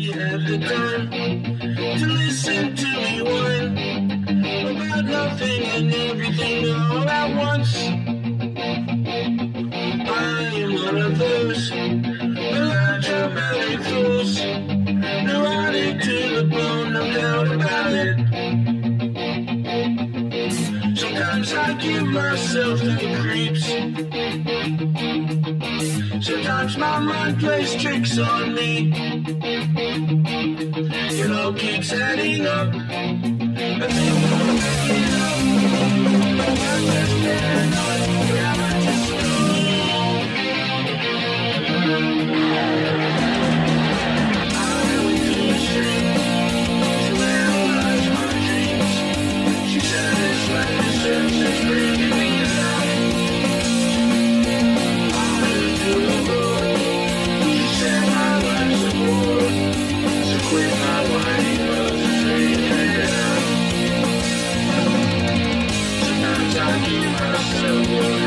you have the time to listen to me whine about nothing and everything all at once. I am one of those melodramatic fools, neurotic to the bone, no doubt about it. Sometimes I give myself the creeps. Sometimes my mind plays tricks on me. It all keeps adding up. I think I'm making up. I'm just paranoid. Am I just I went to the street to analyze my dreams. She said it's like the sense is bringing me down. Quit my whining, but it's raining down. Sometimes I give myself